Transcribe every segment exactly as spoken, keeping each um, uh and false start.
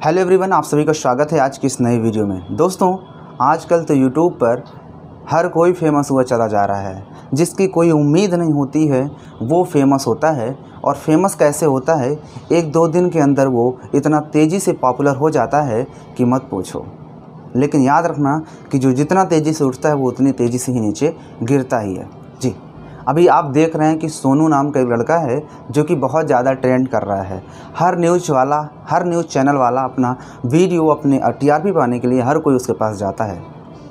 Hello everyone, आप सभी का स्वागत है आज की इस नई वीडियो में। दोस्तों, आजकल तो यूट्यूब पर हर कोई फेमस हुआ चला जा रहा है। जिसकी कोई उम्मीद नहीं होती है वो फेमस होता है। और फेमस कैसे होता है, एक दो दिन के अंदर वो इतना तेज़ी से पॉपुलर हो जाता है कि मत पूछो। लेकिन याद रखना कि जो जितना तेज़ी से उठता है वो उतनी तेज़ी से ही नीचे गिरता ही है। जी, अभी आप देख रहे हैं कि सोनू नाम का एक लड़का है जो कि बहुत ज़्यादा ट्रेंड कर रहा है। हर न्यूज़ वाला, हर न्यूज़ चैनल वाला अपना वीडियो अपने टीआरपी पाने के लिए हर कोई उसके पास जाता है।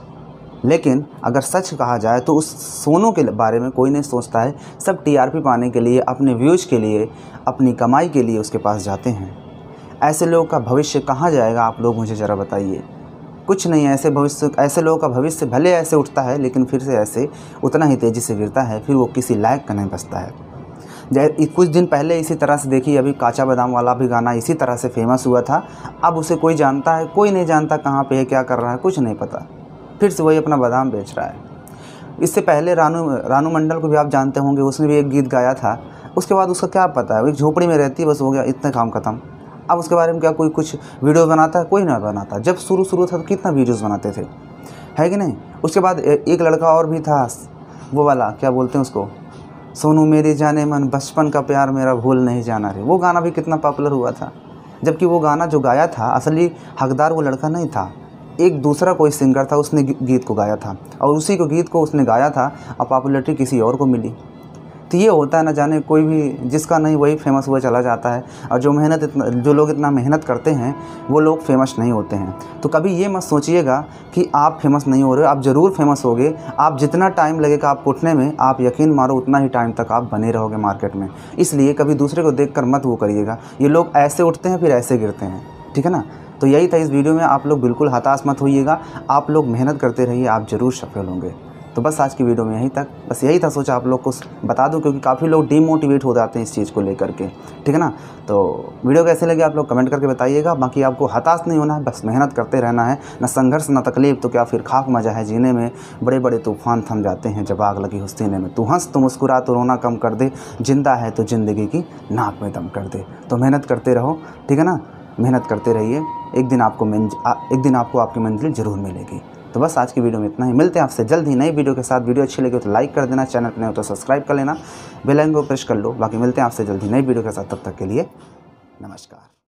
लेकिन अगर सच कहा जाए तो उस सोनू के बारे में कोई नहीं सोचता है। सब टीआरपी पाने के लिए, अपने व्यूज़ के लिए, अपनी कमाई के लिए उसके पास जाते हैं। ऐसे लोगों का भविष्य कहाँ जाएगा, आप लोग मुझे ज़रा बताइए। कुछ नहीं, ऐसे भविष्य ऐसे लोगों का भविष्य भले ऐसे उठता है लेकिन फिर से ऐसे उतना ही तेज़ी से गिरता है। फिर वो किसी लायक का नहीं बचता है। जैसे कुछ दिन पहले इसी तरह से देखिए, अभी काचा बादाम वाला भी गाना इसी तरह से फेमस हुआ था। अब उसे कोई जानता है? कोई नहीं जानता। कहाँ पे है, क्या कर रहा है, कुछ नहीं पता। फिर से वही अपना बादाम बेच रहा है। इससे पहले रानू रानू मंडल को भी आप जानते होंगे, उसने भी एक गीत गाया था। उसके बाद उसका क्या पता है, वो एक झोपड़ी में रहती है, बस हो गया, इतना काम खत्म। अब उसके बारे में क्या कोई कुछ वीडियो बनाता है? कोई नहीं बनाता। जब शुरू शुरू था तो कितना वीडियोस बनाते थे, है कि नहीं। उसके बाद एक लड़का और भी था, वो वाला क्या बोलते हैं उसको, सोनू मेरी जाने मन, बचपन का प्यार मेरा भूल नहीं जाना रे। वो गाना भी कितना पॉपुलर हुआ था। जबकि वो गाना जो गाया था, असली हकदार वो लड़का नहीं था, एक दूसरा कोई सिंगर था, उसने गीत को गाया था और उसी को गीत को उसने गाया था और पॉपुलैरिटी किसी और को मिली। तो ये होता है, ना जाने कोई भी जिसका नहीं वही फेमस हुआ चला जाता है। और जो मेहनत इतना जो लोग इतना मेहनत करते हैं वो लोग फेमस नहीं होते हैं। तो कभी ये मत सोचिएगा कि आप फेमस नहीं हो रहे हो, आप ज़रूर फेमस होगे। आप जितना टाइम लगेगा आपको उठने में, आप यकीन मारो उतना ही टाइम तक आप बने रहोगे मार्केट में। इसलिए कभी दूसरे को देख कर मत वो करिएगा। ये लोग ऐसे उठते हैं फिर ऐसे गिरते हैं, ठीक है ना। तो यही था इस वीडियो में। आप लोग बिल्कुल हताश मत होइएगा, आप लोग मेहनत करते रहिए, आप ज़रूर सफल होंगे। तो बस आज की वीडियो में यहीं तक, बस यही था, सोचा आप लोग को बता दूं क्योंकि काफ़ी लोग डीमोटिवेट हो जाते हैं इस चीज़ को लेकर के, ठीक है ना। तो वीडियो कैसे लगे आप लोग कमेंट करके बताइएगा। बाकी आपको हताश नहीं होना है, बस मेहनत करते रहना है। ना संघर्ष ना तकलीफ तो क्या फिर खाक मजा है जीने में। बड़े बड़े तूफान थम जाते हैं जब आग लगी हो सीने में। तू हंस तो मुस्कुरा तो रोना कम कर दे, जिंदा है तो ज़िंदगी की नाक में दम कर दे। तो मेहनत करते रहो, ठीक है ना। मेहनत करते रहिए, एक दिन आपको एक दिन आपको आपकी मंजिल ज़रूर मिलेगी। तो बस आज की वीडियो में इतना ही। मिलते हैं आपसे जल्द ही नई वीडियो के साथ। वीडियो अच्छी लगी तो लाइक कर देना, चैनल पर नहीं हो तो सब्सक्राइब कर लेना, बेल आइकन को प्रेस कर लो। बाकी मिलते हैं आपसे जल्द ही नई वीडियो के साथ, तब तक के लिए नमस्कार।